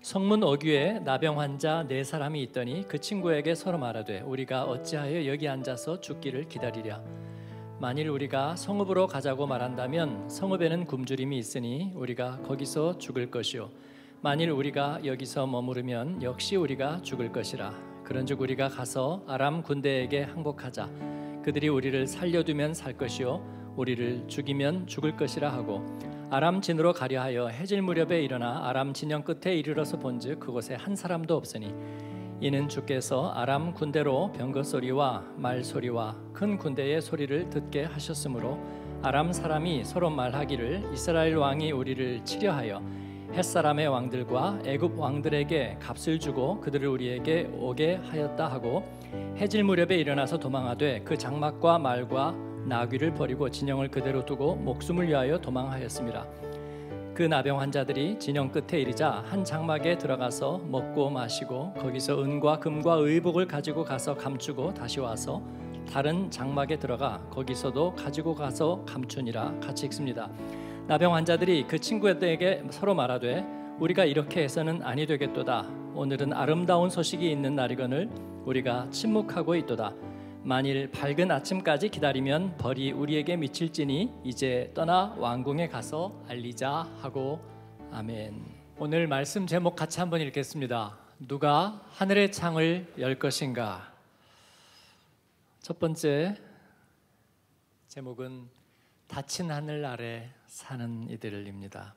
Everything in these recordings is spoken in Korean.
성문 어귀에 나병 환자 4사람이 있더니 그 친구에게 서로 말하되 우리가 어찌하여 여기 앉아서 죽기를 기다리랴. 만일 우리가 성읍으로 가자고 말한다면 성읍에는 굶주림이 있으니 우리가 거기서 죽을 것이요 만일 우리가 여기서 머무르면 역시 우리가 죽을 것이라. 그런즉 우리가 가서 아람 군대에게 항복하자. 그들이 우리를 살려두면 살 것이요 우리를 죽이면 죽을 것이라 하고 아람 진으로 가려 하여 해질 무렵에 일어나 아람 진영 끝에 이르러서 본즉 그곳에 한 사람도 없으니 이는 주께서 아람 군대로 병거 소리와 말 소리와 큰 군대의 소리를 듣게 하셨으므로 아람 사람이 서로 말하기를 이스라엘 왕이 우리를 치려하여 햇사람의 왕들과 애굽 왕들에게 값을 주고 그들을 우리에게 오게 하였다 하고 해질 무렵에 일어나서 도망하되 그 장막과 말과 나귀를 버리고 진영을 그대로 두고 목숨을 위하여 도망하였습니다. 그 나병 환자들이 진영 끝에 이르자 한 장막에 들어가서 먹고 마시고 거기서 은과 금과 의복을 가지고 가서 감추고 다시 와서 다른 장막에 들어가 거기서도 가지고 가서 감추니라. 같이 읽습니다. 나병 환자들이 그 친구들에게 서로 말하되 우리가 이렇게 해서는 아니 되겠도다. 오늘은 아름다운 소식이 있는 날이거늘 우리가 침묵하고 있도다. 만일 밝은 아침까지 기다리면 벌이 우리에게 미칠지니 이제 떠나 왕궁에 가서 알리자 하고. 아멘. 오늘 말씀 제목 같이 한번 읽겠습니다. 누가 하늘의 창을 열 것인가? 첫 번째 제목은 닫힌 하늘 아래 사는 이들입니다.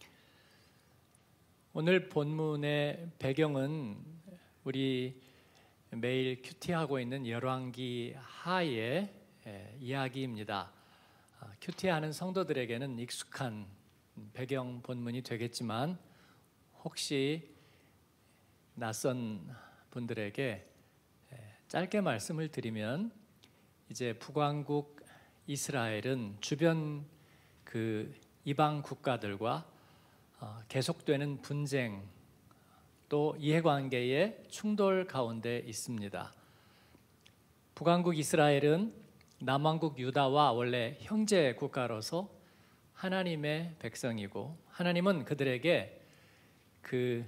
오늘 본문의 배경은 우리 매일 큐티하고 있는 열왕기 하의 이야기입니다. 큐티하는 성도들에게는 익숙한 배경 본문이 되겠지만 혹시 낯선 분들에게 짧게 말씀을 드리면 이제 북왕국 이스라엘은 주변 그 이방 국가들과 계속되는 분쟁 또 이해관계의 충돌 가운데 있습니다. 북왕국 이스라엘은 남왕국 유다와 원래 형제 국가로서 하나님의 백성이고 하나님은 그들에게 그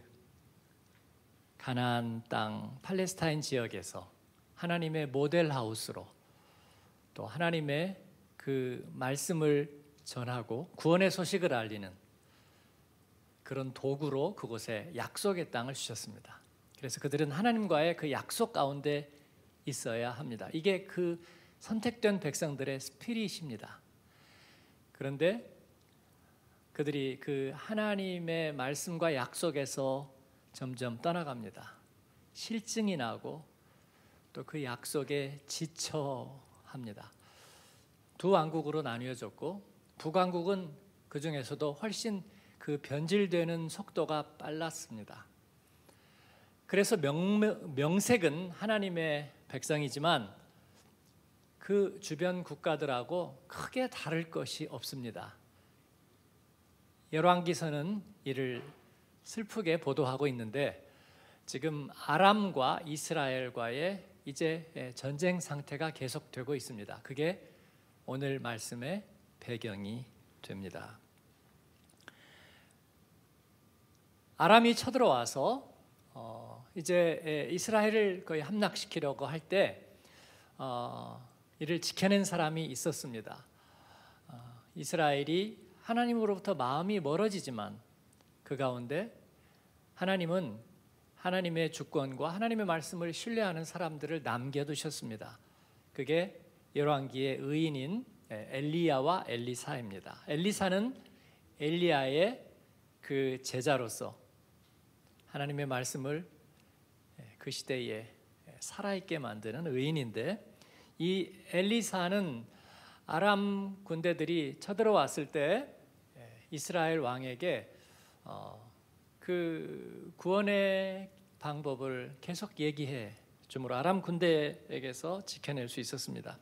가나안 땅 팔레스타인 지역에서 하나님의 모델하우스로 또 하나님의 그 말씀을 전하고 구원의 소식을 알리는 그런 도구로 그곳에 약속의 땅을 주셨습니다. 그래서 그들은 하나님과의 그 약속 가운데 있어야 합니다. 이게 그 선택된 백성들의 스피릿입니다. 그런데 그들이 그 하나님의 말씀과 약속에서 점점 떠나갑니다. 실증이 나고 또 그 약속에 지쳐합니다. 두 왕국으로 나뉘어졌고 북왕국은 그 중에서도 훨씬 그 변질되는 속도가 빨랐습니다. 그래서 명색은 하나님의 백성이지만 그 주변 국가들하고 크게 다를 것이 없습니다. 열왕기서는 이를 슬프게 보도하고 있는데 지금 아람과 이스라엘과의 이제 전쟁 상태가 계속되고 있습니다. 그게 오늘 말씀의 배경이 됩니다. 아람이 쳐들어와서 이제 이스라엘을 거의 함락시키려고 할 때 이를 지켜낸 사람이 있었습니다. 이스라엘이 하나님으로부터 마음이 멀어지지만 그 가운데 하나님은 하나님의 주권과 하나님의 말씀을 신뢰하는 사람들을 남겨두셨습니다. 그게 열왕기의 의인인 엘리야와 엘리사입니다. 엘리사는 엘리야의 그 제자로서 하나님의 말씀을 그 시대에 살아있게 만드는 의인인데 이 엘리사는 아람 군대들이 쳐들어왔을 때 이스라엘 왕에게 그 구원의 방법을 계속 얘기해 주므로 아람 군대에게서 지켜낼 수 있었습니다.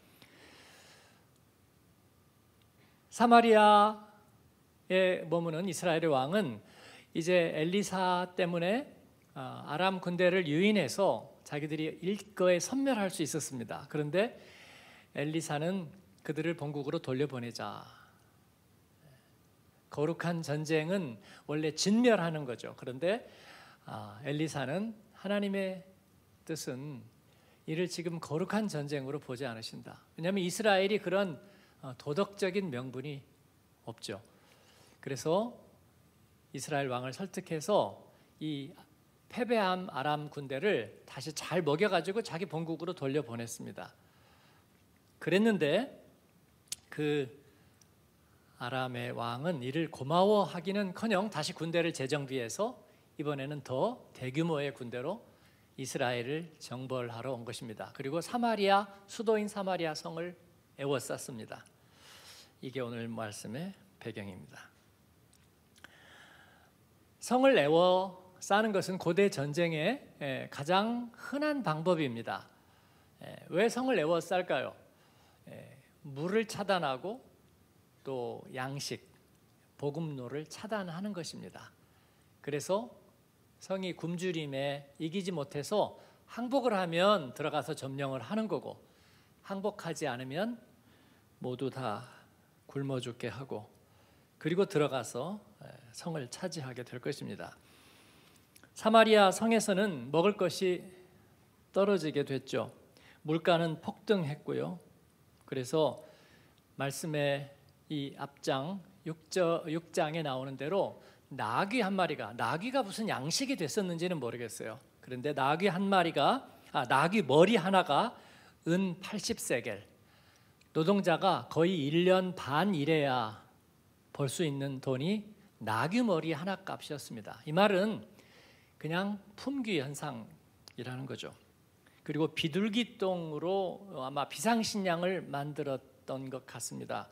사마리아에 머무는 이스라엘의 왕은 이제 엘리사 때문에 아람 군대를 유인해서 자기들이 일거에 섬멸할 수 있었습니다. 그런데 엘리사는 그들을 본국으로 돌려보내자. 거룩한 전쟁은 원래 진멸하는 거죠. 그런데 엘리사는 하나님의 뜻은 이를 지금 거룩한 전쟁으로 보지 않으신다. 왜냐하면 이스라엘이 그런 도덕적인 명분이 없죠. 그래서 이스라엘 왕을 설득해서 이 패배한 아람 군대를 다시 잘 먹여가지고 자기 본국으로 돌려보냈습니다. 그랬는데 그 아람의 왕은 이를 고마워하기는커녕 다시 군대를 재정비해서 이번에는 더 대규모의 군대로 이스라엘을 정벌하러 온 것입니다. 그리고 사마리아, 수도인 사마리아 성을 에워쌌습니다. 이게 오늘 말씀의 배경입니다. 성을 에워싸는 것은 고대 전쟁의 가장 흔한 방법입니다. 왜 성을 에워쌀까요? 물을 차단하고 또 양식, 보급로를 차단하는 것입니다. 그래서 성이 굶주림에 이기지 못해서 항복을 하면 들어가서 점령을 하는 거고, 항복하지 않으면 모두 다 굶어 죽게 하고, 그리고 들어가서 성을 차지하게 될 것입니다. 사마리아 성에서는 먹을 것이 떨어지게 됐죠. 물가는 폭등했고요. 그래서 말씀의 이 앞장 6장에 나오는 대로 나귀 한 마리가, 나귀가 무슨 양식이 됐었는지는 모르겠어요. 그런데 나귀 머리 하나가 은 80세겔, 노동자가 거의 1년 반 일해야 벌 수 있는 돈이 나귀 머리 하나 값이었습니다. 이 말은 그냥 품귀 현상이라는 거죠. 그리고 비둘기똥으로 아마 비상식량을 만들었던 것 같습니다.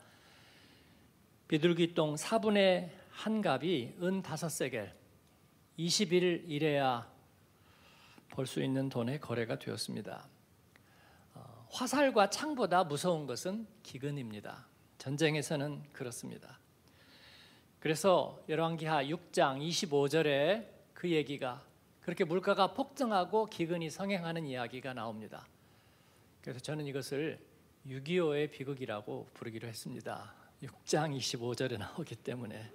비둘기똥 4분의 1 값이 은 5세겔, 20일 일해야 벌 수 있는 돈의 거래가 되었습니다. 화살과 창보다 무서운 것은 기근입니다. 전쟁에서는 그렇습니다. 그래서 열왕기하 6장 25절에 그 얘기가, 그렇게 물가가 폭등하고 기근이 성행하는 이야기가 나옵니다. 그래서 저는 이것을 6.25의 비극이라고 부르기로 했습니다. 6장 25절에 나오기 때문에.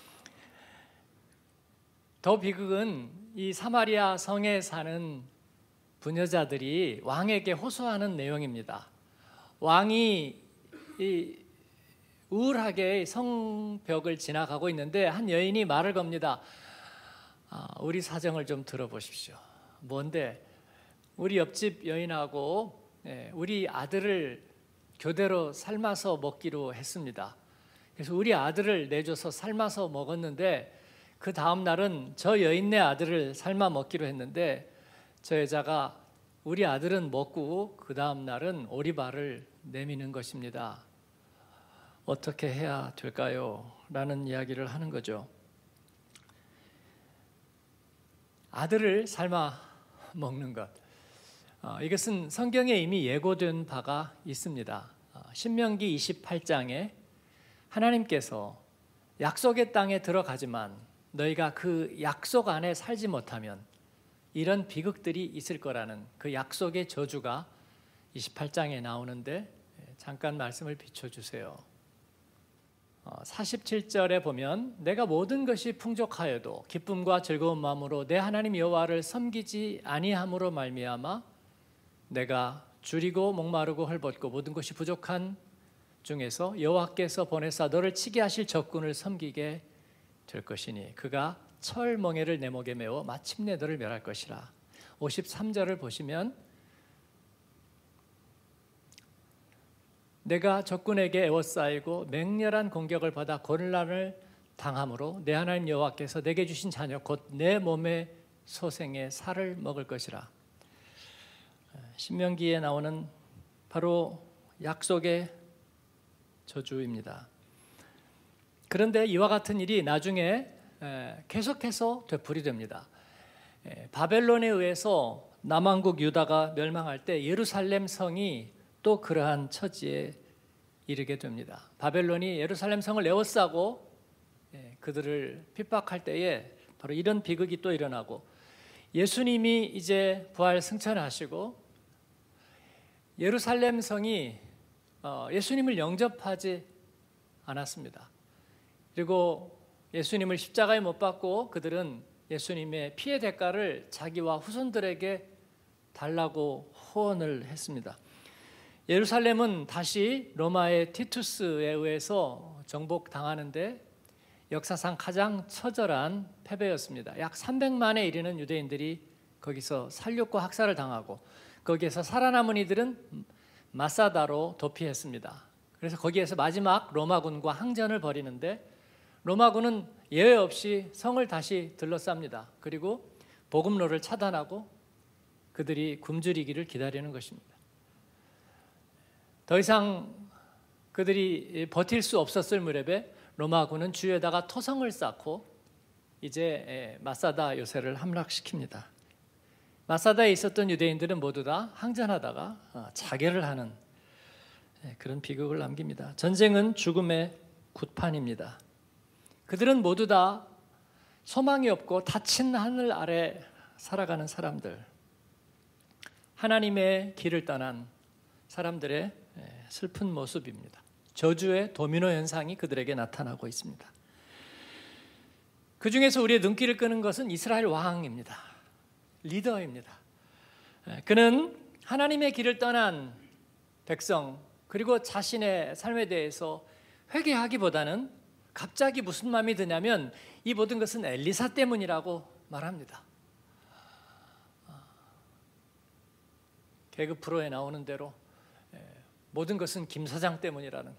더 비극은 이 사마리아 성에 사는 부녀자들이 왕에게 호소하는 내용입니다. 왕이 우울하게 성벽을 지나가고 있는데 한 여인이 말을 겁니다. 우리 사정을 좀 들어보십시오. 뭔데? 우리 옆집 여인하고 우리 아들을 교대로 삶아서 먹기로 했습니다. 그래서 우리 아들을 내줘서 삶아서 먹었는데 그 다음 날은 저 여인네 아들을 삶아 먹기로 했는데 저 여자가 우리 아들은 먹고 그 다음 날은 오리발을 내미는 것입니다. 어떻게 해야 될까요? 라는 이야기를 하는 거죠. 아들을 삶아 먹는 것, 이것은 성경에 이미 예고된 바가 있습니다. 신명기 28장에 하나님께서 약속의 땅에 들어가지만 너희가 그 약속 안에 살지 못하면 이런 비극들이 있을 거라는 그 약속의 저주가 28장에 나오는데 잠깐 말씀을 비춰주세요. 47절에 보면 내가 모든 것이 풍족하여도 기쁨과 즐거운 마음으로 내 하나님 여호와를 섬기지 아니함으로 말미암아 내가 줄이고 목마르고 헐벗고 모든 것이 부족한 중에서 여호와께서 보내사 너를 치게 하실 적군을 섬기게 될 것이니 그가 철 멍에를 내 목에 메워 마침내 너를 멸할 것이라. 53절을 보시면 내가 적군에게 에워싸이고 맹렬한 공격을 받아 곤란을 당함으로 내 하나님 여호와께서 내게 주신 자녀 곧 내 몸의 소생의 살을 먹을 것이라. 신명기에 나오는 바로 약속의 저주입니다. 그런데 이와 같은 일이 나중에 계속해서 되풀이됩니다. 바벨론에 의해서 남왕국 유다가 멸망할 때 예루살렘 성이 또 그러한 처지에 이르게 됩니다. 바벨론이 예루살렘 성을 에워싸고 그들을 핍박할 때에 바로 이런 비극이 또 일어나고 예수님이 이제 부활 승천하시고 예루살렘 성이 예수님을 영접하지 않았습니다. 그리고 예수님을 십자가에 못 박고 그들은 예수님의 피의 대가를 자기와 후손들에게 달라고 호언을 했습니다. 예루살렘은 다시 로마의 티투스에 의해서 정복당하는데 역사상 가장 처절한 패배였습니다. 약 300만에 이르는 유대인들이 거기서 살육과 학살을 당하고 거기에서 살아남은 이들은 마사다로 도피했습니다. 그래서 거기에서 마지막 로마군과 항전을 벌이는데 로마군은 예외 없이 성을 다시 둘러쌉니다. 그리고 복음로를 차단하고 그들이 굶주리기를 기다리는 것입니다. 더 이상 그들이 버틸 수 없었을 무렵에 로마군은 주위에다가 토성을 쌓고 이제 마사다 요새를 함락시킵니다. 마사다에 있었던 유대인들은 모두 다 항전하다가 자결을 하는 그런 비극을 남깁니다. 전쟁은 죽음의 굿판입니다. 그들은 모두 다 소망이 없고 닫힌 하늘 아래 살아가는 사람들, 하나님의 길을 떠난 사람들의 슬픈 모습입니다. 저주의 도미노 현상이 그들에게 나타나고 있습니다. 그 중에서 우리의 눈길을 끄는 것은 이스라엘 왕입니다. 리더입니다. 그는 하나님의 길을 떠난 백성 그리고 자신의 삶에 대해서 회개하기보다는 갑자기 무슨 마음이 드냐면 이 모든 것은 엘리사 때문이라고 말합니다. 개그 프로에 나오는 대로 모든 것은 김 사장 때문이라는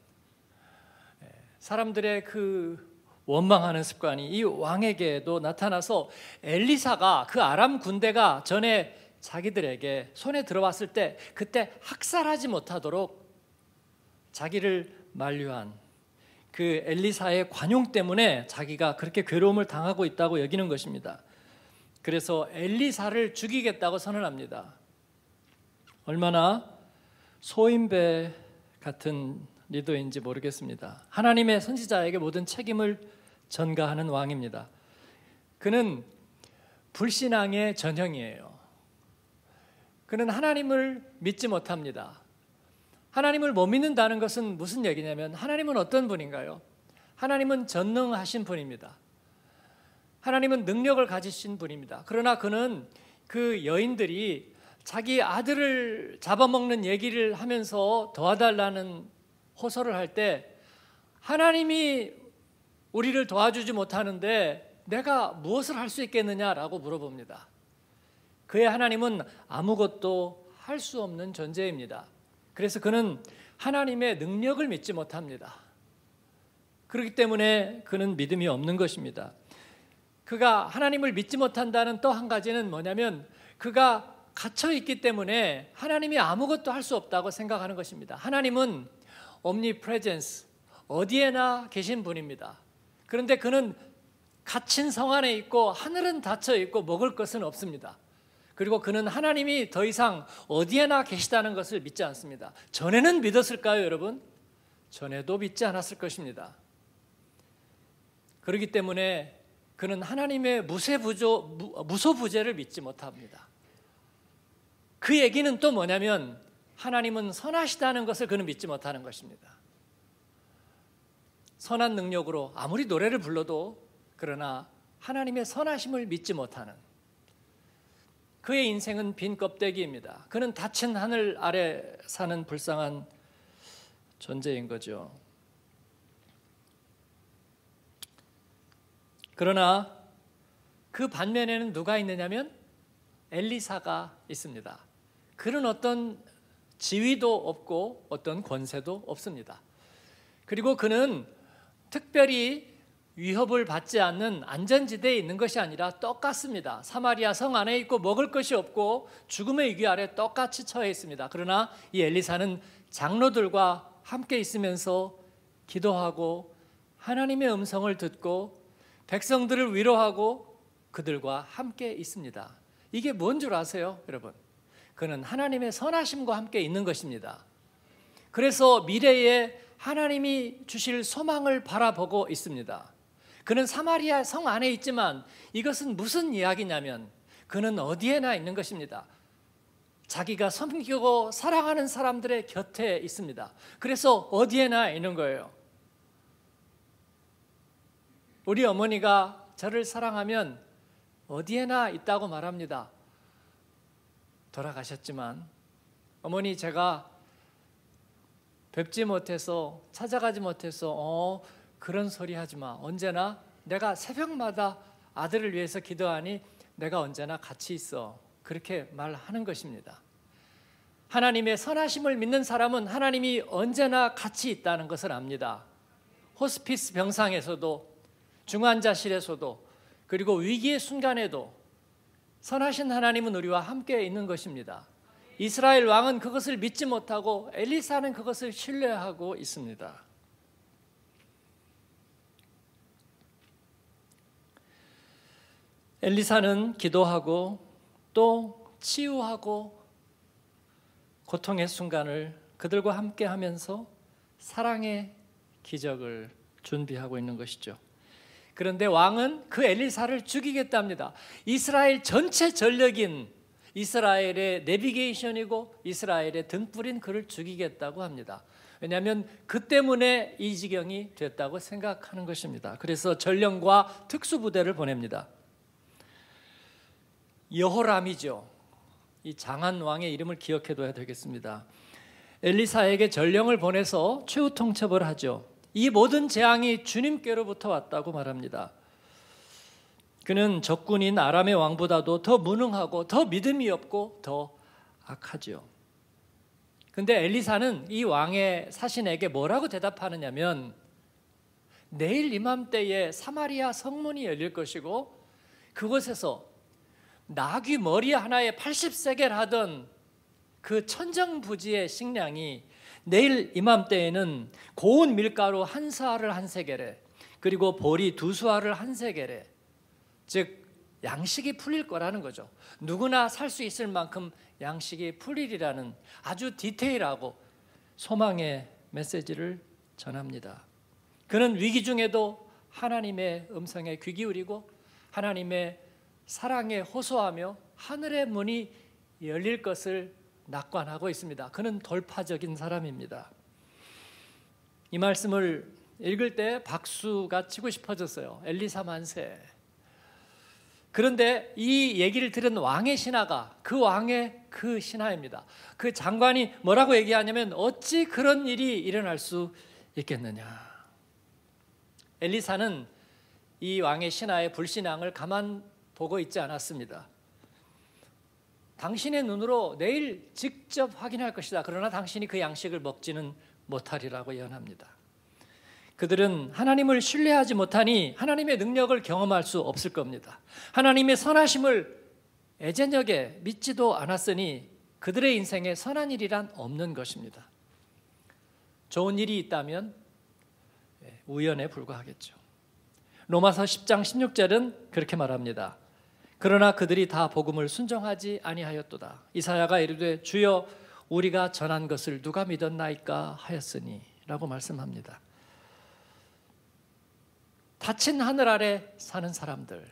사람들의 그 원망하는 습관이 이 왕에게도 나타나서 엘리사가 그 아람 군대가 전에 자기들에게 손에 들어왔을 때 그때 학살하지 못하도록 자기를 만류한 그 엘리사의 관용 때문에 자기가 그렇게 괴로움을 당하고 있다고 여기는 것입니다. 그래서 엘리사를 죽이겠다고 선언합니다. 얼마나 소인배 같은 리더인지 모르겠습니다. 하나님의 선지자에게 모든 책임을 전가하는 왕입니다. 그는 불신앙의 전형이에요. 그는 하나님을 믿지 못합니다. 하나님을 못 믿는다는 것은 무슨 얘기냐면 하나님은 어떤 분인가요? 하나님은 전능하신 분입니다. 하나님은 능력을 가지신 분입니다. 그러나 그는 그 여인들이 자기 아들을 잡아먹는 얘기를 하면서 도와달라는 호소를 할 때 하나님이 우리를 도와주지 못하는데 내가 무엇을 할 수 있겠느냐라고 물어봅니다. 그의 하나님은 아무것도 할 수 없는 존재입니다. 그래서 그는 하나님의 능력을 믿지 못합니다. 그렇기 때문에 그는 믿음이 없는 것입니다. 그가 하나님을 믿지 못한다는 또 한 가지는 뭐냐면 그가 갇혀 있기 때문에 하나님이 아무것도 할 수 없다고 생각하는 것입니다. 하나님은 omnipresence, 어디에나 계신 분입니다. 그런데 그는 갇힌 성 안에 있고 하늘은 닫혀 있고 먹을 것은 없습니다. 그리고 그는 하나님이 더 이상 어디에나 계시다는 것을 믿지 않습니다. 전에는 믿었을까요, 여러분? 전에도 믿지 않았을 것입니다. 그렇기 때문에 그는 하나님의 무소부재를 믿지 못합니다. 그 얘기는 또 뭐냐면 하나님은 선하시다는 것을 그는 믿지 못하는 것입니다. 선한 능력으로 아무리 노래를 불러도 그러나 하나님의 선하심을 믿지 못하는 그의 인생은 빈 껍데기입니다. 그는 닫힌 하늘 아래 사는 불쌍한 존재인 거죠. 그러나 그 반면에는 누가 있느냐면 엘리사가 있습니다. 그는 어떤 지위도 없고 어떤 권세도 없습니다. 그리고 그는 특별히 위협을 받지 않는 안전지대에 있는 것이 아니라 똑같습니다. 사마리아 성 안에 있고 먹을 것이 없고 죽음의 위기 아래 똑같이 처해 있습니다. 그러나 이 엘리사는 장로들과 함께 있으면서 기도하고 하나님의 음성을 듣고 백성들을 위로하고 그들과 함께 있습니다. 이게 뭔 줄 아세요, 여러분? 그는 하나님의 선하심과 함께 있는 것입니다. 그래서 미래에 하나님이 주실 소망을 바라보고 있습니다. 그는 사마리아 성 안에 있지만 이것은 무슨 이야기냐면 그는 어디에나 있는 것입니다. 자기가 섬기고 사랑하는 사람들의 곁에 있습니다. 그래서 어디에나 있는 거예요. 우리 어머니가 저를 사랑하면 어디에나 있다고 말합니다. 돌아가셨지만 어머니 제가 뵙지 못해서 찾아가지 못해서 그런 소리 하지 마. 언제나 내가 새벽마다 아들을 위해서 기도하니 내가 언제나 같이 있어. 그렇게 말하는 것입니다. 하나님의 선하심을 믿는 사람은 하나님이 언제나 같이 있다는 것을 압니다. 호스피스 병상에서도 중환자실에서도 그리고 위기의 순간에도 선하신 하나님은 우리와 함께 있는 것입니다. 이스라엘 왕은 그것을 믿지 못하고 엘리사는 그것을 신뢰하고 있습니다. 엘리사는 기도하고 또 치유하고 고통의 순간을 그들과 함께 하면서 사랑의 기적을 준비하고 있는 것이죠. 그런데 왕은 그 엘리사를 죽이겠답니다. 이스라엘 전체 전력인 이스라엘의 내비게이션이고 이스라엘의 등불인 그를 죽이겠다고 합니다. 왜냐하면 그 때문에 이 지경이 됐다고 생각하는 것입니다. 그래서 전령과 특수부대를 보냅니다. 여호람이죠. 이 장한 왕의 이름을 기억해둬야 되겠습니다. 엘리사에게 전령을 보내서 최후 통첩을 하죠. 이 모든 재앙이 주님께로부터 왔다고 말합니다. 그는 적군인 아람의 왕보다도 더 무능하고 더 믿음이 없고 더 악하죠. 근데 엘리사는 이 왕의 사신에게 뭐라고 대답하느냐면 내일 이맘때에 사마리아 성문이 열릴 것이고 그곳에서 나귀 머리 하나에 80세겔 하던 그 천정부지의 식량이 내일 이맘때에는 고운 밀가루 한 사알을 한 세겔에 그리고 보리 두 수알을 한 세겔에 즉 양식이 풀릴 거라는 거죠. 누구나 살 수 있을 만큼 양식이 풀리리라는 아주 디테일하고 소망의 메시지를 전합니다. 그는 위기 중에도 하나님의 음성에 귀 기울이고 하나님의 사랑에 호소하며 하늘의 문이 열릴 것을 낙관하고 있습니다. 그는 돌파적인 사람입니다. 이 말씀을 읽을 때 박수가 치고 싶어졌어요. 엘리사 만세. 그런데 이 얘기를 들은 왕의 신하가 그 왕의 그 신하입니다. 그 장관이 뭐라고 얘기하냐면 어찌 그런 일이 일어날 수 있겠느냐. 엘리사는 이 왕의 신하의 불신앙을 가만 보고 있지 않았습니다. 당신의 눈으로 내일 직접 확인할 것이다. 그러나 당신이 그 양식을 먹지는 못하리라고 예언합니다. 그들은 하나님을 신뢰하지 못하니 하나님의 능력을 경험할 수 없을 겁니다. 하나님의 선하심을 애저녁에 믿지도 않았으니 그들의 인생에 선한 일이란 없는 것입니다. 좋은 일이 있다면 우연에 불과하겠죠. 로마서 10장 16절은 그렇게 말합니다. 그러나 그들이 다 복음을 순종하지 아니하였도다. 이사야가 이르되 주여 우리가 전한 것을 누가 믿었나이까 하였으니 라고 말씀합니다. 닫힌 하늘 아래 사는 사람들,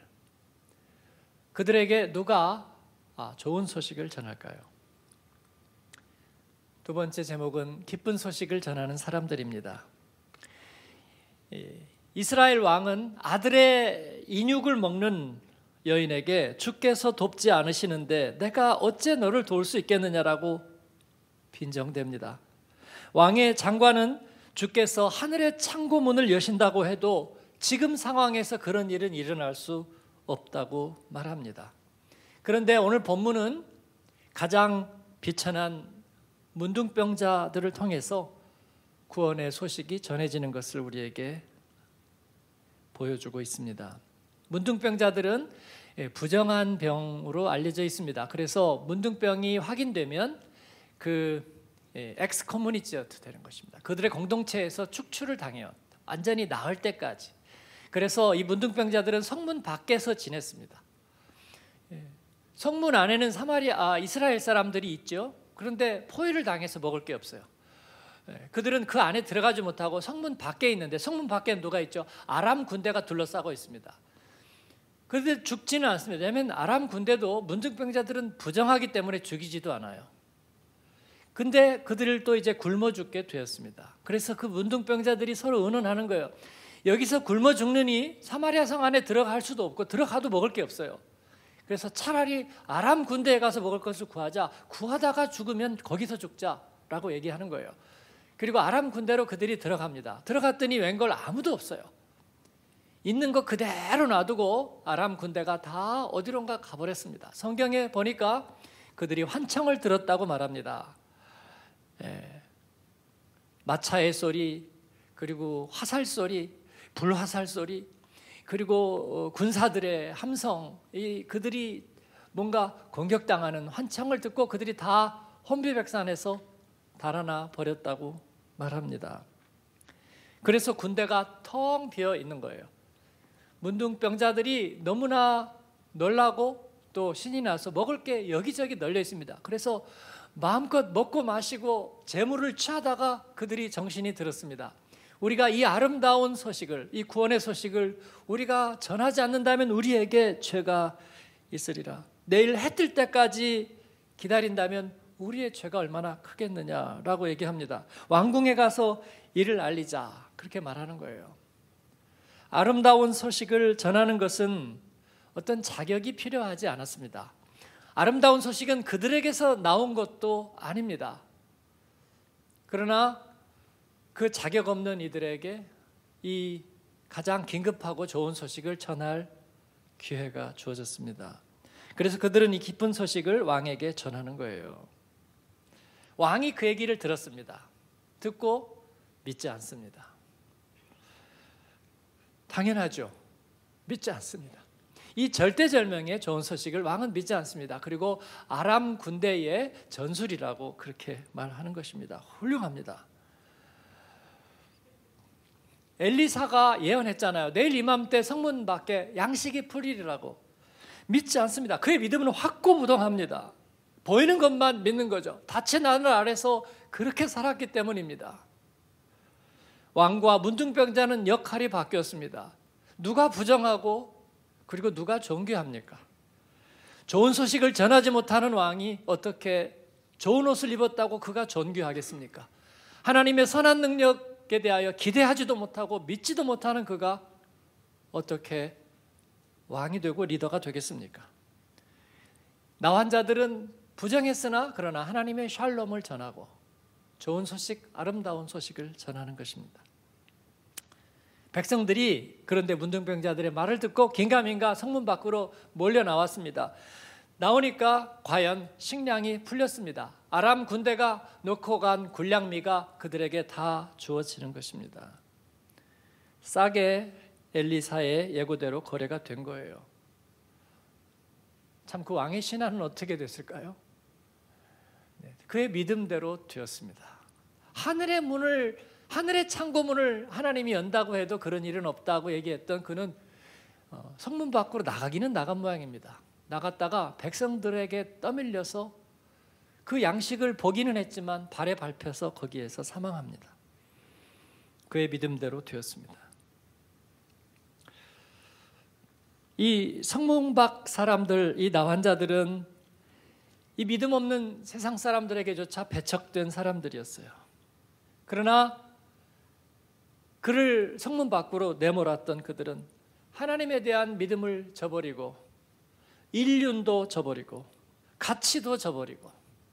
그들에게 누가 좋은 소식을 전할까요? 두 번째 제목은 기쁜 소식을 전하는 사람들입니다. 이스라엘 왕은 아들의 인육을 먹는 여인에게 주께서 돕지 않으시는데 내가 어째 너를 도울 수 있겠느냐라고 빈정댑니다. 왕의 장관은 주께서 하늘의 창고문을 여신다고 해도 지금 상황에서 그런 일은 일어날 수 없다고 말합니다. 그런데 오늘 본문은 가장 비천한 문둥병자들을 통해서 구원의 소식이 전해지는 것을 우리에게 보여주고 있습니다. 문둥병자들은 부정한 병으로 알려져 있습니다. 그래서 문둥병이 확인되면 그 엑스커뮤니티어트 되는 것입니다. 그들의 공동체에서 축출을 당해요. 완전히 나을 때까지. 그래서 이 문둥병자들은 성문 밖에서 지냈습니다. 성문 안에는 이스라엘 사람들이 있죠. 그런데 포위를 당해서 먹을 게 없어요. 그들은 그 안에 들어가지 못하고 성문 밖에 있는데 성문 밖에 누가 있죠? 아람 군대가 둘러싸고 있습니다. 그런데 죽지는 않습니다. 왜냐하면 아람 군대도 문둥병자들은 부정하기 때문에 죽이지도 않아요. 근데 그들을 또 이제 굶어 죽게 되었습니다. 그래서 그 문둥병자들이 서로 의논하는 거예요. 여기서 굶어 죽느니 사마리아 성 안에 들어갈 수도 없고 들어가도 먹을 게 없어요. 그래서 차라리 아람 군대에 가서 먹을 것을 구하자. 구하다가 죽으면 거기서 죽자라고 얘기하는 거예요. 그리고 아람 군대로 그들이 들어갑니다. 들어갔더니 웬걸 아무도 없어요. 있는 거 그대로 놔두고 아람 군대가 다 어디론가 가버렸습니다. 성경에 보니까 그들이 환청을 들었다고 말합니다. 마차의 소리, 그리고 화살 소리, 불화살 소리, 그리고 군사들의 함성, 그들이 뭔가 공격당하는 환청을 듣고 그들이 다 혼비백산해서 달아나 버렸다고 말합니다. 그래서 군대가 텅 비어 있는 거예요. 문둥병자들이 너무나 놀라고 또 신이 나서 먹을 게 여기저기 널려 있습니다. 그래서 마음껏 먹고 마시고 재물을 취하다가 그들이 정신이 들었습니다. 우리가 이 아름다운 소식을, 이 구원의 소식을 우리가 전하지 않는다면 우리에게 죄가 있으리라. 내일 해 뜰 때까지 기다린다면 우리의 죄가 얼마나 크겠느냐라고 얘기합니다. 왕궁에 가서 이를 알리자, 그렇게 말하는 거예요. 아름다운 소식을 전하는 것은 어떤 자격이 필요하지 않았습니다. 아름다운 소식은 그들에게서 나온 것도 아닙니다. 그러나 그 자격 없는 이들에게 이 가장 긴급하고 좋은 소식을 전할 기회가 주어졌습니다. 그래서 그들은 이 기쁜 소식을 왕에게 전하는 거예요. 왕이 그 얘기를 들었습니다. 듣고 믿지 않습니다. 당연하죠. 믿지 않습니다. 이 절대절명의 좋은 소식을 왕은 믿지 않습니다. 그리고 아람 군대의 전술이라고 그렇게 말하는 것입니다. 훌륭합니다. 엘리사가 예언했잖아요. 내일 이맘때 성문 밖에 양식이 풀리리라고. 믿지 않습니다. 그의 믿음은 확고부동합니다. 보이는 것만 믿는 거죠. 닻의 나늘 아래서 그렇게 살았기 때문입니다. 왕과 문둥병자는 역할이 바뀌었습니다. 누가 부정하고 그리고 누가 존귀합니까? 좋은 소식을 전하지 못하는 왕이 어떻게 좋은 옷을 입었다고 그가 존귀하겠습니까? 하나님의 선한 능력에 대하여 기대하지도 못하고 믿지도 못하는 그가 어떻게 왕이 되고 리더가 되겠습니까? 나환 자들은 부정했으나 그러나 하나님의 샬롬을 전하고 좋은 소식, 아름다운 소식을 전하는 것입니다. 백성들이 그런데 문둥병자들의 말을 듣고 긴가민가 성문 밖으로 몰려 나왔습니다. 나오니까 과연 식량이 풀렸습니다. 아람 군대가 놓고 간 군량미가 그들에게 다 주어지는 것입니다. 싸게 엘리사의 예고대로 거래가 된 거예요. 참 그 왕의 신하는 어떻게 됐을까요? 그의 믿음대로 되었습니다. 하늘의 창고문을 하나님이 연다고 해도 그런 일은 없다고 얘기했던 그는 성문 밖으로 나가기는 나간 모양입니다. 나갔다가 백성들에게 떠밀려서 그 양식을 보기는 했지만 발에 밟혀서 거기에서 사망합니다. 그의 믿음대로 되었습니다. 이 성문 밖 사람들, 이 나환자들은 이 믿음 없는 세상 사람들에게조차 배척된 사람들이었어요. 그러나 그를 성문 밖으로 내몰았던 그들은 하나님에 대한 믿음을 저버리고 인륜도 저버리고 가치도 저버리고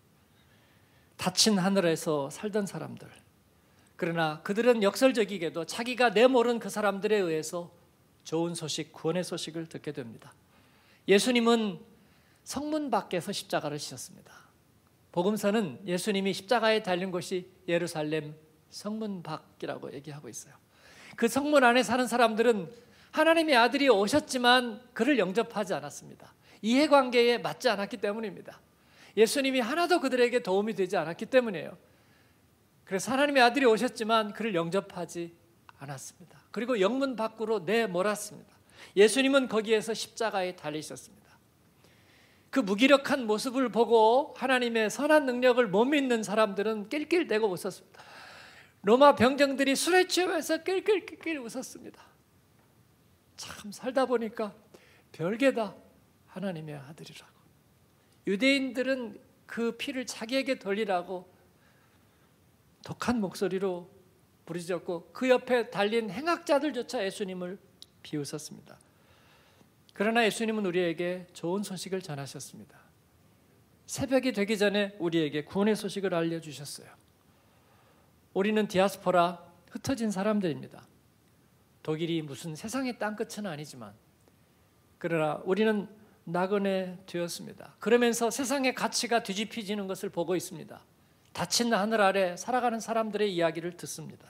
닫힌 하늘에서 살던 사람들. 그러나 그들은 역설적이게도 자기가 내모른 그 사람들에 의해서 좋은 소식, 구원의 소식을 듣게 됩니다. 예수님은 성문 밖에서 십자가를 지셨습니다. 복음서는 예수님이 십자가에 달린 곳이 예루살렘 성문 밖이라고 얘기하고 있어요. 그 성문 안에 사는 사람들은 하나님의 아들이 오셨지만 그를 영접하지 않았습니다. 이해관계에 맞지 않았기 때문입니다. 예수님이 하나도 그들에게 도움이 되지 않았기 때문이에요. 그래서 하나님의 아들이 오셨지만 그를 영접하지 않았습니다. 그리고 영문 밖으로 내몰았습니다. 예수님은 거기에서 십자가에 달리셨습니다. 그 무기력한 모습을 보고 하나님의 선한 능력을 못 믿는 사람들은 낄낄대고 웃었습니다. 로마 병정들이 술에 취하면서 낄낄낄낄 웃었습니다. 참 살다 보니까 별게다 하나님의 아들이라고. 유대인들은 그 피를 자기에게 돌리라고 독한 목소리로 부르짖었고 그 옆에 달린 행악자들조차 예수님을 비웃었습니다. 그러나 예수님은 우리에게 좋은 소식을 전하셨습니다. 새벽이 되기 전에 우리에게 구원의 소식을 알려주셨어요. 우리는 디아스포라, 흩어진 사람들입니다. 독일이 무슨 세상의 땅끝은 아니지만 그러나 우리는 나그네 되었습니다. 그러면서 세상의 가치가 뒤집혀지는 것을 보고 있습니다. 닫힌 하늘 아래 살아가는 사람들의 이야기를 듣습니다.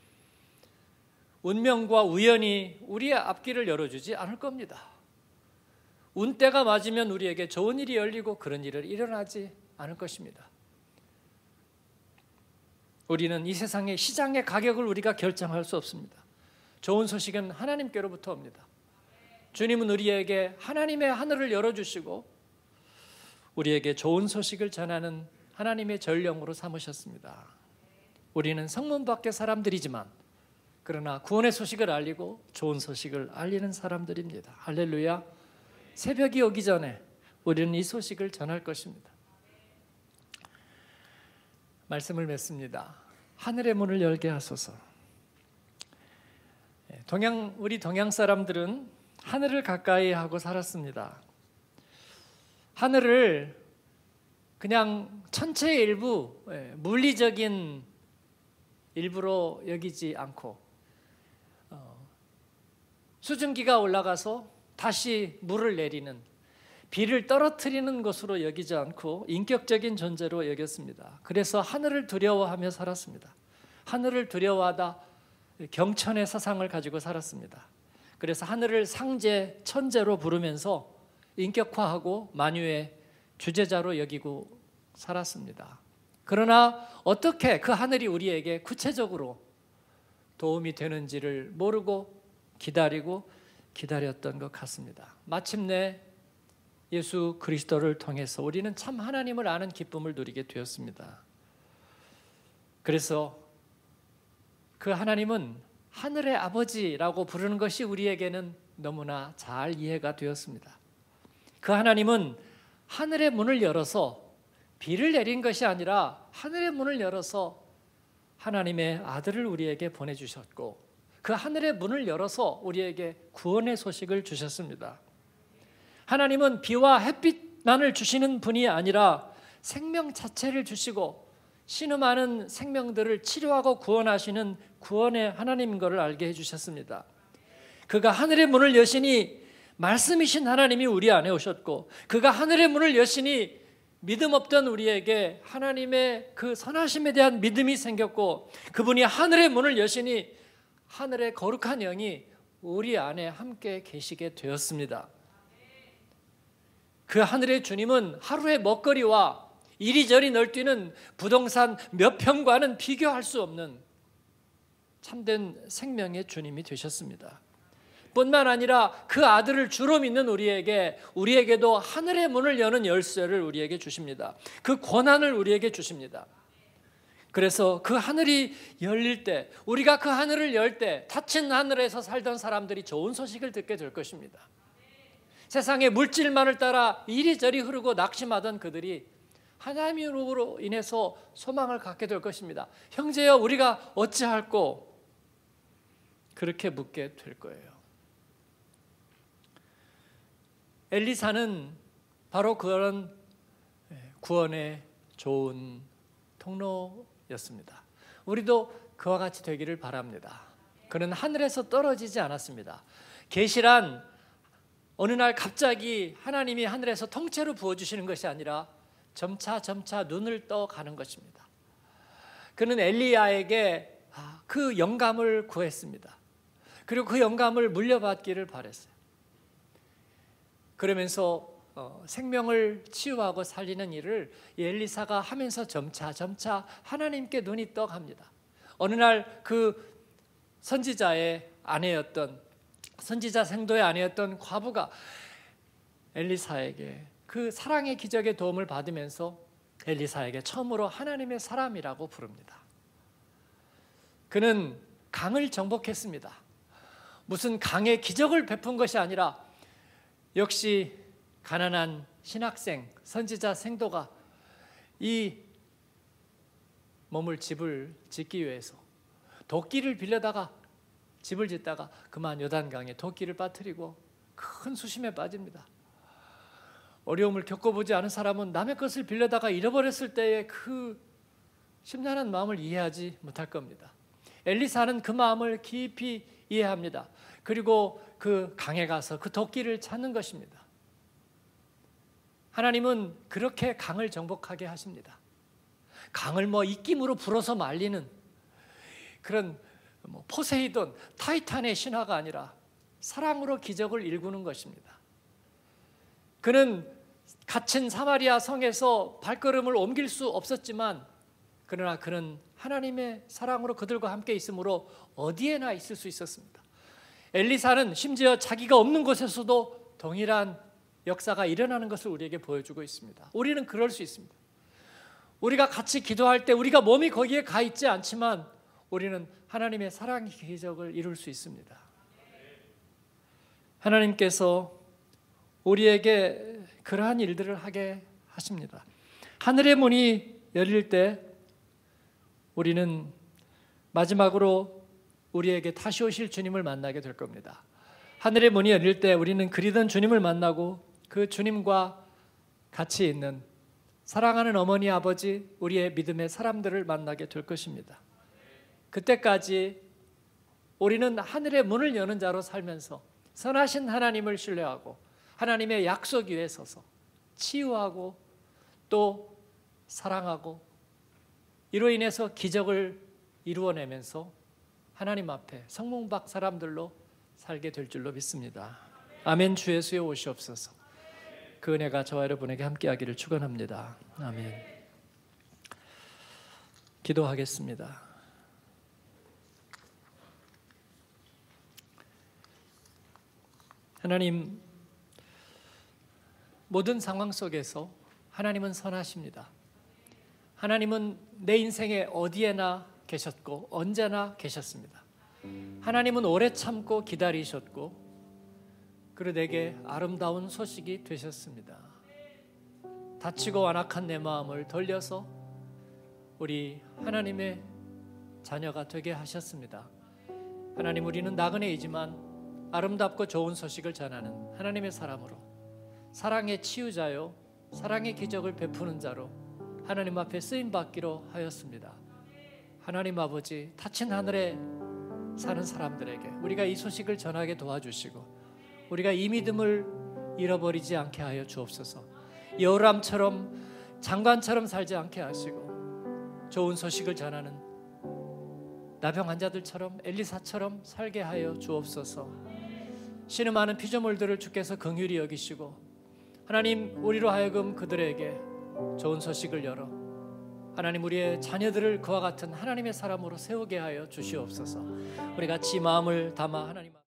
운명과 우연이 우리의 앞길을 열어주지 않을 겁니다. 운때가 맞으면 우리에게 좋은 일이 열리고 그런 일은 일어나지 않을 것입니다. 우리는 이 세상의 시장의 가격을 우리가 결정할 수 없습니다. 좋은 소식은 하나님께로부터 옵니다. 주님은 우리에게 하나님의 하늘을 열어주시고 우리에게 좋은 소식을 전하는 하나님의 전령으로 삼으셨습니다. 우리는 성문 밖의 사람들이지만 그러나 구원의 소식을 알리고 좋은 소식을 알리는 사람들입니다. 할렐루야. 새벽이 오기 전에 우리는 이 소식을 전할 것입니다. 말씀을 맺습니다. 하늘의 문을 열게 하소서. 우리 동양 사람들은 하늘을 가까이 하고 살았습니다. 하늘을 그냥 천체의 일부, 물리적인 일부로 여기지 않고 수증기가 올라가서 다시 물을 내리는, 비를 떨어뜨리는 것으로 여기지 않고 인격적인 존재로 여겼습니다. 그래서 하늘을 두려워하며 살았습니다. 하늘을 두려워하다 경천의 사상을 가지고 살았습니다. 그래서 하늘을 상제, 천재로 부르면서 인격화하고 만유의 주제자로 여기고 살았습니다. 그러나 어떻게 그 하늘이 우리에게 구체적으로 도움이 되는지를 모르고 기다렸던 것 같습니다. 마침내 예수 그리스도를 통해서 우리는 참 하나님을 아는 기쁨을 누리게 되었습니다. 그래서 그 하나님은 하늘의 아버지라고 부르는 것이 우리에게는 너무나 잘 이해가 되었습니다. 그 하나님은 하늘의 문을 열어서 비를 내린 것이 아니라 하늘의 문을 열어서 하나님의 아들을 우리에게 보내주셨고 그 하늘의 문을 열어서 우리에게 구원의 소식을 주셨습니다. 하나님은 비와 햇빛만을 주시는 분이 아니라 생명 자체를 주시고 신음하는 생명들을 치료하고 구원하시는 구원의 하나님인 것을 알게 해주셨습니다. 그가 하늘의 문을 여시니 말씀이신 하나님이 우리 안에 오셨고 그가 하늘의 문을 여시니 믿음 없던 우리에게 하나님의 그 선하심에 대한 믿음이 생겼고 그분이 하늘의 문을 여시니 하늘의 거룩한 영이 우리 안에 함께 계시게 되었습니다. 그 하늘의 주님은 하루의 먹거리와 이리저리 널뛰는 부동산 몇 평과는 비교할 수 없는 참된 생명의 주님이 되셨습니다. 뿐만 아니라 그 아들을 주로 믿는 우리에게도 하늘의 문을 여는 열쇠를 우리에게 주십니다. 그 권한을 우리에게 주십니다. 그래서 그 하늘이 열릴 때, 우리가 그 하늘을 열 때 닫힌 하늘에서 살던 사람들이 좋은 소식을 듣게 될 것입니다. 세상의 물질만을 따라 이리저리 흐르고 낙심하던 그들이 하나님으로 인해서 소망을 갖게 될 것입니다. 형제여 우리가 어찌할꼬? 그렇게 묻게 될 거예요. 엘리사는 바로 그런 구원의 좋은 통로였습니다. 우리도 그와 같이 되기를 바랍니다. 그는 하늘에서 떨어지지 않았습니다. 계시란 어느 날 갑자기 하나님이 하늘에서 통째로 부어주시는 것이 아니라 점차 눈을 떠가는 것입니다. 그는 엘리야에게 그 영감을 구했습니다. 그리고 그 영감을 물려받기를 바랬어요. 그러면서 생명을 치유하고 살리는 일을 엘리사가 하면서 점차 하나님께 눈이 떠갑니다. 어느 날 그 선지자 생도의 아내였던 과부가 엘리사에게 그 사랑의 기적의 도움을 받으면서 엘리사에게 처음으로 하나님의 사람이라고 부릅니다. 그는 강을 정복했습니다. 무슨 강의 기적을 베푼 것이 아니라 역시 가난한 신학생, 선지자 생도가 이 머물 집을 짓기 위해서 도끼를 빌려다가 집을 짓다가 그만 요단강에 도끼를 빠뜨리고 큰 수심에 빠집니다. 어려움을 겪어보지 않은 사람은 남의 것을 빌려다가 잃어버렸을 때의 그 심란한 마음을 이해하지 못할 겁니다. 엘리사는 그 마음을 깊이 이해합니다. 그리고 그 강에 가서 그 도끼를 찾는 것입니다. 하나님은 그렇게 강을 정복하게 하십니다. 강을 입김으로 불어서 말리는 그런 포세이돈, 타이탄의 신화가 아니라 사랑으로 기적을 일구는 것입니다. 그는 갇힌 사마리아 성에서 발걸음을 옮길 수 없었지만 그러나 그는 하나님의 사랑으로 그들과 함께 있으므로 어디에나 있을 수 있었습니다. 엘리사는 심지어 자기가 없는 곳에서도 동일한 역사가 일어나는 것을 우리에게 보여주고 있습니다. 우리는 그럴 수 있습니다. 우리가 같이 기도할 때 우리가 몸이 거기에 가 있지 않지만 우리는 하나님의 사랑의 기적을 이룰 수 있습니다. 하나님께서 우리에게 그러한 일들을 하게 하십니다. 하늘의 문이 열릴 때 우리는 마지막으로 우리에게 다시 오실 주님을 만나게 될 겁니다. 하늘의 문이 열릴 때 우리는 그리던 주님을 만나고 그 주님과 같이 있는 사랑하는 어머니, 아버지, 우리의 믿음의 사람들을 만나게 될 것입니다. 그때까지 우리는 하늘의 문을 여는 자로 살면서 선하신 하나님을 신뢰하고 하나님의 약속 위에 서서 치유하고 또 사랑하고 이로 인해서 기적을 이루어내면서 하나님 앞에 성몽박 사람들로 살게 될 줄로 믿습니다. 아멘. 주 예수여 오시옵소서. 그 은혜가 저와 여러분에게 함께하기를 축원합니다. 아멘. 기도하겠습니다. 하나님, 모든 상황 속에서 하나님은 선하십니다. 하나님은 내 인생에 어디에나 계셨고 언제나 계셨습니다. 하나님은 오래 참고 기다리셨고 그리고 내게 아름다운 소식이 되셨습니다. 다치고 완악한 내 마음을 돌려서 우리 하나님의 자녀가 되게 하셨습니다. 하나님, 우리는 나그네이지만 아름답고 좋은 소식을 전하는 하나님의 사람으로 사랑의 치유자요 사랑의 기적을 베푸는 자로 하나님 앞에 쓰임받기로 하였습니다. 하나님 아버지, 다친 하늘에 사는 사람들에게 우리가 이 소식을 전하게 도와주시고 우리가 이 믿음을 잃어버리지 않게 하여 주옵소서. 여호람처럼 장관처럼 살지 않게 하시고 좋은 소식을 전하는 나병 환자들처럼 엘리사처럼 살게 하여 주옵소서. 신음하는 피조물들을 주께서 긍휼히 여기시고 하나님, 우리로 하여금 그들에게 좋은 소식을 열어 하나님, 우리의 자녀들을 그와 같은 하나님의 사람으로 세우게 하여 주시옵소서. 우리 같이 마음을 담아 하나님